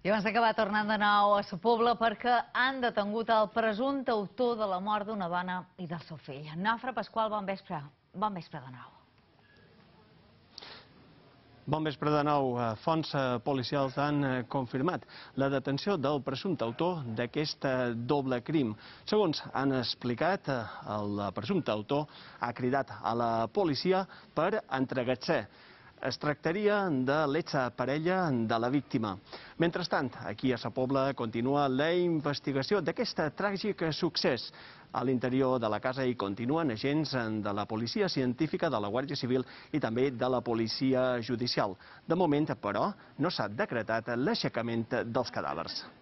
I abans d'acabar tornant de nou a Sa Pobla perquè han detengut el presumpte autor de la mort d'una dona i del seu fill. Nafra Pasqual, bon vespre de nou. Bon vespre de nou. Fonts policials han confirmat la detenció del presumpte autor d'aquest doble crim. Segons han explicat, el presumpte autor ha cridat a la policia per entregar-se. Es tractaria de l'exparella de la víctima. Mentrestant, aquí a Sa Pobla continua la investigació d'aquest tràgic succés. A l'interior de la casa hi continuen agents de la policia científica, de la Guàrdia Civil i també de la policia judicial. De moment, però, no s'ha decretat l'aixecament dels cadàvers.